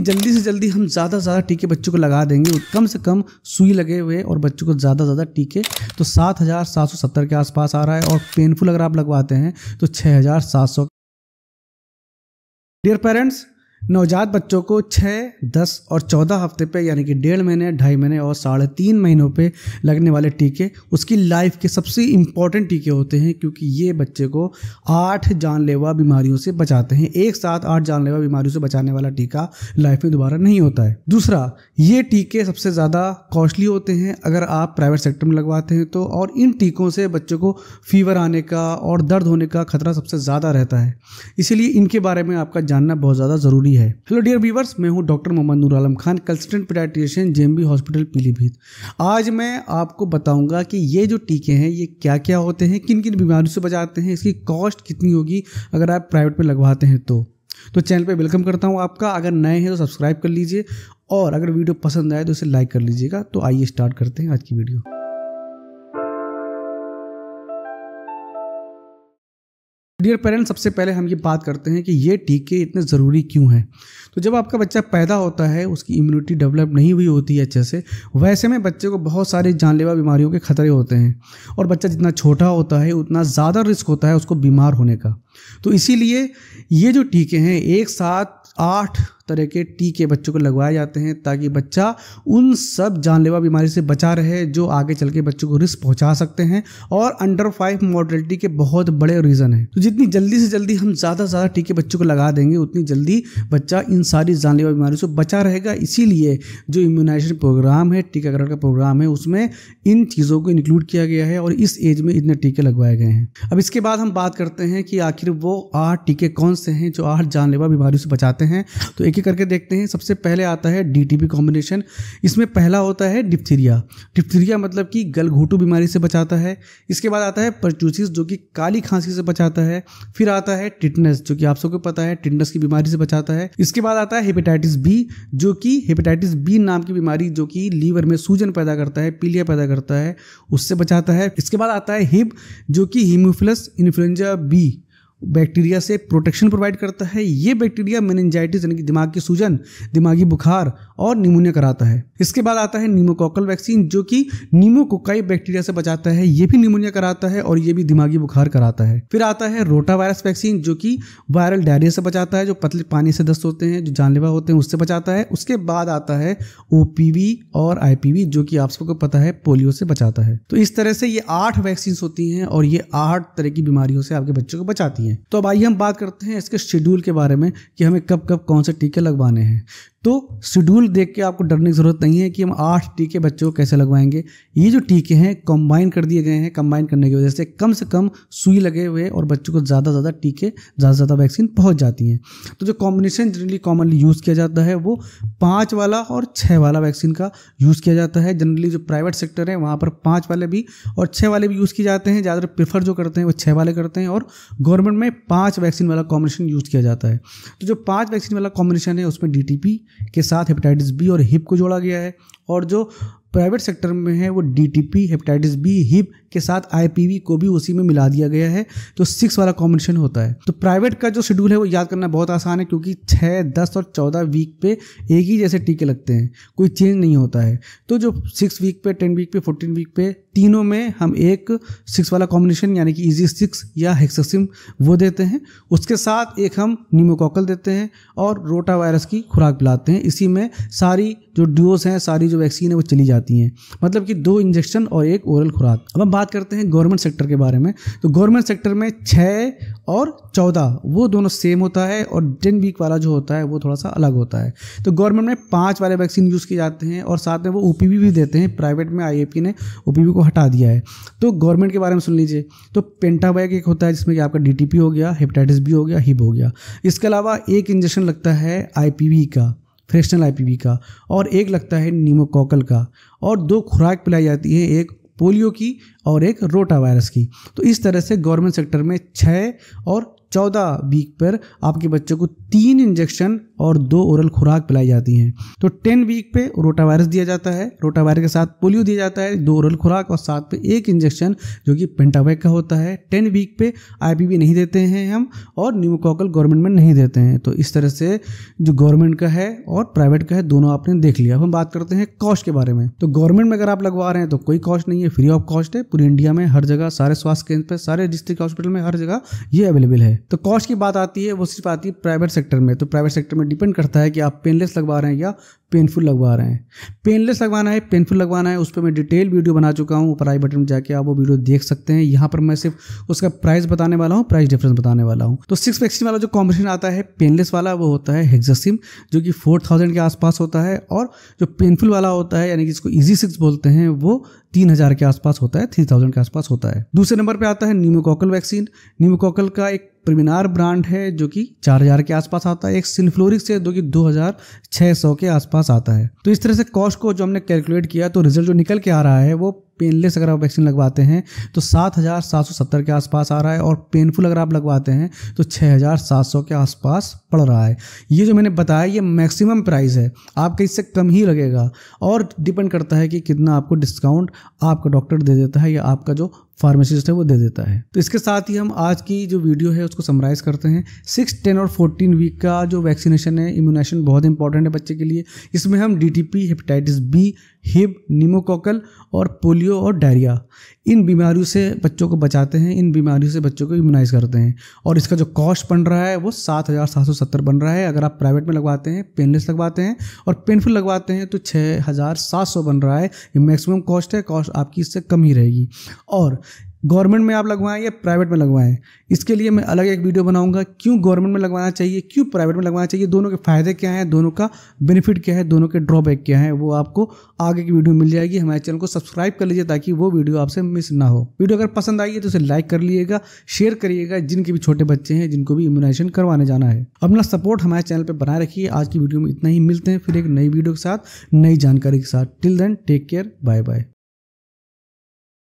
जल्दी से जल्दी हम ज़्यादा से ज़्यादा टीके बच्चों को लगा देंगे, कम से कम सुई लगे हुए और बच्चों को ज़्यादा से ज़्यादा टीके, तो 7,770 के आसपास आ रहा है। और पेनफुल अगर आप लगवाते हैं तो 6,700। डियर पेरेंट्स, नवजात बच्चों को 6, 10 और 14 हफ्ते पे यानी कि 1.5 महीने, 2.5 महीने और 3.5 महीनों पे लगने वाले टीके उसकी लाइफ के सबसे इम्पॉर्टेंट टीके होते हैं, क्योंकि ये बच्चे को 8 जानलेवा बीमारियों से बचाते हैं। एक साथ 8 जानलेवा बीमारियों से बचाने वाला टीका लाइफ में दोबारा नहीं होता है। दूसरा, ये टीके सबसे ज़्यादा कॉस्टली होते हैं अगर आप प्राइवेट सेक्टर में लगवाते हैं तो, और इन टीकों से बच्चों को फीवर आने का और दर्द होने का खतरा सबसे ज़्यादा रहता है, इसीलिए इनके बारे में आपका जानना बहुत ज़्यादा ज़रूरी है। हेलो डियर व्यूअर्स, मैं हूं doctor Mohammad Noor Alam Khan, consultant paediatrician, JMB hospital Pilibhit. आज मैं आपको बताऊंगा कि ये जो टीके हैं ये क्या क्या होते हैं, किन किन बीमारियों से बचाते हैं, इसकी कॉस्ट कितनी होगी अगर आप प्राइवेट में लगवाते हैं तो चैनल पे वेलकम करता हूं आपका। अगर नए हैं तो सब्सक्राइब कर लीजिए और अगर वीडियो पसंद आए तो इसे लाइक कर लीजिएगा। तो आइए स्टार्ट करते हैं आज की वीडियो। डियर पेरेंट्स, सबसे पहले हम ये बात करते हैं कि ये टीके इतने ज़रूरी क्यों हैं। तो जब आपका बच्चा पैदा होता है उसकी इम्यूनिटी डेवलप नहीं हुई होती है अच्छे से, वैसे में बच्चे को बहुत सारी जानलेवा बीमारियों के खतरे होते हैं और बच्चा जितना छोटा होता है उतना ज़्यादा रिस्क होता है उसको बीमार होने का। तो इसीलिए ये जो टीके हैं एक साथ 8 तरह के टीके बच्चों को लगवाए जाते हैं ताकि बच्चा उन सब जानलेवा बीमारी से बचा रहे जो आगे चल के बच्चों को रिस्क पहुंचा सकते हैं और अंडर 5 मॉर्टेलिटी के बहुत बड़े रीज़न है। तो जितनी जल्दी से जल्दी हम ज़्यादा से ज़्यादा टीके बच्चों को लगा देंगे उतनी जल्दी बच्चा इन सारी जानलेवा बीमारियों से बचा रहेगा। इसीलिए जो इम्यूनाइजेशन प्रोग्राम है, टीकाकरण का प्रोग्राम है, उसमें इन चीज़ों को इंक्लूड किया गया है और इस एज में इतने टीके लगवाए गए हैं। अब इसके बाद हम बात करते हैं कि आखिर वो 8 टीके कौन से हैं जो 8 जानलेवा बीमारियों से बचाते हैं। तो एक एक करके देखते हैं। सबसे पहले आता है DTP कॉम्बिनेशन। इसमें पहला होता है डिप्थीरिया। डिप्थीरिया मतलब कि गलघोटू बीमारी से बचाता है। इसके बाद आता है परtussis जो कि काली खांसी से बचाता है। फिर आता है टिटनस जो कि आप सबको पता है टिटनस की बीमारी से बचाता है। इसके बाद आता है हेपेटाइटिस बी जो कि हेपेटाइटिस बी नाम की बीमारी जो कि लीवर में सूजन पैदा करता है, पीलिया पैदा करता है, उससे बचाता है। इसके बाद आता है हिब जो कि हीमोफिलस इन्फ्लुएंजा बी बैक्टीरिया से प्रोटेक्शन प्रोवाइड करता है। ये बैक्टीरिया मेनिंजाइटिस यानी कि दिमाग की सूजन, दिमागी बुखार और निमोनिया कराता है। इसके बाद आता है न्यूमोकॉकल वैक्सीन जो कि न्यूमोकोकाई बैक्टीरिया से बचाता है, ये भी निमोनिया कराता है और ये भी दिमागी बुखार कराता है। फिर आता है रोटावायरस वैक्सीन जो कि वायरल डायरिया से बचाता है, जो पतले पानी से दस्त होते हैं, जो जानलेवा होते हैं, उससे बचाता है। उसके बाद आता है OPV और IPV जो कि आप सबको पता है पोलियो से बचाता है। तो इस तरह से ये 8 वैक्सीन होती हैं और ये 8 तरह की बीमारियों से आपके बच्चों को बचाती हैं। तो अब आइए हम बात करते हैं इसके शेड्यूल के बारे में कि हमें कब कब कौन से टीके लगवाने हैं। तो शेड्यूल देख के आपको डरने की ज़रूरत नहीं है कि हम 8 टीके बच्चों को कैसे लगवाएंगे। ये जो टीके हैं कंबाइन कर दिए गए हैं। कंबाइन करने की वजह से कम सुई लगे हुए और बच्चों को ज़्यादा से ज़्यादा टीके, ज़्यादा से ज़्यादा वैक्सीन पहुंच जाती हैं। तो जो कॉम्बिनेशन जनरली कॉमनली यूज़ किया जाता है वो 5 वाला और 6 वाला वैक्सीन का यूज़ किया जाता है। जनरली जो प्राइवेट सेक्टर है वहाँ पर 5 वाले भी और 6 वाले भी यूज़ किए जाते हैं। ज़्यादातर प्रेफर जो करते हैं वो 6 वाले करते हैं और गवर्नमेंट में 5 वैक्सीन वाला कॉम्बिनेशन यूज़ किया जाता है। तो जो 5 वैक्सीन वाला कॉम्बिनेशन है उसमें DTP के साथ हेपेटाइटिस बी और हिप को जोड़ा गया है और जो प्राइवेट सेक्टर में है वो DTP, हेपेटाइटिस बी, हिप के साथ IPV को भी उसी में मिला दिया गया है। तो 6 वाला कॉम्बिनेशन होता है। तो प्राइवेट का जो शेड्यूल है वो याद करना बहुत आसान है क्योंकि 6, 10 और 14 वीक पे एक ही जैसे टीके लगते हैं, कोई चेंज नहीं होता है। तो जो 6 वीक पे, 10 वीक पे, 14 वीक पे तीनों में हम एक 6 वाला कॉम्बिनेशन यानी कि इजी 6 या हेक्सासिम वो देते हैं। उसके साथ एक हम न्यूमोकॉकल देते हैं और रोटावायरस की खुराक पिलाते हैं। इसी में सारी जो डोज हैं, सारी जो वैक्सीन है वो चली जाती हैं, मतलब कि 2 इंजेक्शन और 1 ओरल खुराक। अब हम बात करते हैं गवर्नमेंट सेक्टर के बारे में। तो गवर्नमेंट सेक्टर में 6 और 14 वो दोनों सेम होता है और 10 वीक वाला जो होता है वो थोड़ा सा अलग होता है। तो गवर्नमेंट में 5 वाले वैक्सीन यूज़ किए जाते हैं और साथ में वो OPV भी देते हैं। प्राइवेट में IAP ने OPV को हटा दिया है। तो गवर्नमेंट के बारे में सुन लीजिए। तो पेंटावैक एक होता है जिसमें कि आपका DTP हो गया, हेपेटाइटिस बी हो गया, हिप हो गया। इसके अलावा एक इंजेक्शन लगता है IPV का, फ्रेक्शनल IPV का, और एक लगता है न्यूमोकॉकल का, और 2 खुराक पिलाई जाती है, एक पोलियो की और एक रोटावायरस की। तो इस तरह से गवर्नमेंट सेक्टर में 6 और 14 वीक पर आपके बच्चों को 3 इंजेक्शन और 2 ओरल खुराक पिलाई जाती हैं। तो 10 वीक पे रोटावायरस दिया जाता है, रोटावायरस के साथ पोलियो दिया जाता है, 2 ओरल खुराक और साथ पे 1 इंजेक्शन जो कि पेंटावैक का होता है। 10 वीक पे IPV नहीं देते हैं हम, और न्यूमोकॉकल गवर्नमेंट में नहीं देते हैं। तो इस तरह से जो गवर्नमेंट का है और प्राइवेट का है, दोनों आपने देख लिया। अब हम बात करते हैं कॉस्ट के बारे में। तो गवर्नमेंट में अगर आप लगवा रहे हैं तो कोई कॉस्ट नहीं है, फ्री ऑफ कॉस्ट है। पूरी इंडिया में हर जगह, सारे स्वास्थ्य केंद्र पे, सारे डिस्ट्रिक्ट हॉस्पिटल में, हर जगह ये अवेलेबल है। तो कॉस्ट की बात आती है, वो सिर्फ आती है प्राइवेट सेक्टर में। तो प्राइवेट सेक्टर में डिपेंड करता है कि आप पेनलेस लगवा रहे हैं या पेनफुल लगवा रहे हैं। पेनलेस लगवाना है, पेनफुल लगवाना है, उस पर मैं डिटेल वीडियो बना चुका हूँ, ऊपर आई बटन में जाके आप वो वीडियो देख सकते हैं। यहाँ पर मैं सिर्फ उसका प्राइस बताने वाला हूँ, प्राइस डिफरेंस बताने वाला हूँ। तो 6 वैक्सीन वाला जो कॉम्बिनेशन आता है पेनलेस वाला, वो होता है हेक्सासिम, जो कि 4000 के आसपास होता है, और जो पेनफुल वाला होता है, यानी कि इसको इजी 6 बोलते हैं, वो 3000 के आसपास होता है, 3000 के आसपास होता है। दूसरे नंबर पे आता है न्यूमोकॉकल वैक्सीन। न्यूमोकॉकल का एक प्रीवेनार ब्रांड है जो कि 4000 के आसपास आता है। एक सिनफ्लोरिक्स है जो कि 2600 के आसपास आता है। तो इस तरह से कॉस्ट को जो हमने कैलकुलेट किया, तो रिजल्ट जो निकल के आ रहा है वो पेनलेस अगर आप वैक्सीन लगवाते हैं तो 7770 के आसपास आ रहा है, और पेनफुल अगर आप लगवाते हैं तो 6700 के आसपास पड़ रहा है। ये जो मैंने बताया ये मैक्सिमम प्राइस है, आपका इससे कम ही लगेगा, और डिपेंड करता है कि कितना आपको डिस्काउंट आपका डॉक्टर दे देता है या आपका जो फार्मासिस्ट है वो दे देता है। तो इसके साथ ही हम आज की जो वीडियो है उसको समराइज करते हैं। 6, 10 और 14 वीक का जो वैक्सीनेशन है, इम्यूनाइजेशन बहुत इंपॉर्टेंट है बच्चे के लिए। इसमें हम DTP, hepatitis B, Hib, pneumococcal और पोलियो और डायरिया, इन बीमारियों से बच्चों को बचाते हैं, इन बीमारियों से बच्चों को इम्यूनाइज करते हैं। और इसका जो कॉस्ट बन रहा है वो 7770 बन रहा है। अगर आप प्राइवेट में लगवाते हैं, पेनलेस लगवाते हैं और पेनफुल लगवाते हैं तो 6700 बन रहा है। ये मैक्सिमम कॉस्ट है, कॉस्ट आपकी इससे कम ही रहेगी। और गवर्नमेंट में आप लगवाएं या प्राइवेट में लगवाएं, इसके लिए मैं अलग एक वीडियो बनाऊंगा, क्यों गवर्नमेंट में लगवाना चाहिए, क्यों प्राइवेट में लगवाना चाहिए, दोनों के फायदे क्या हैं, दोनों का बेनिफिट क्या है, दोनों के ड्रॉबैक क्या है, वो आपको आगे की वीडियो मिल जाएगी। हमारे चैनल को सब्सक्राइब कर लीजिए ताकि वो वीडियो आपसे मिस ना हो। वीडियो अगर पसंद आई है तो उसे लाइक कर लीजिएगा, शेयर करिएगा, जिनके भी छोटे बच्चे हैं जिनको भी इम्यूनाइजेशन करवाने जाना है। अपना सपोर्ट हमारे चैनल पर बनाए रखिए। आज की वीडियो में इतना ही, मिलते हैं फिर एक नई वीडियो के साथ, नई जानकारी के साथ। Till then take care, bye bye.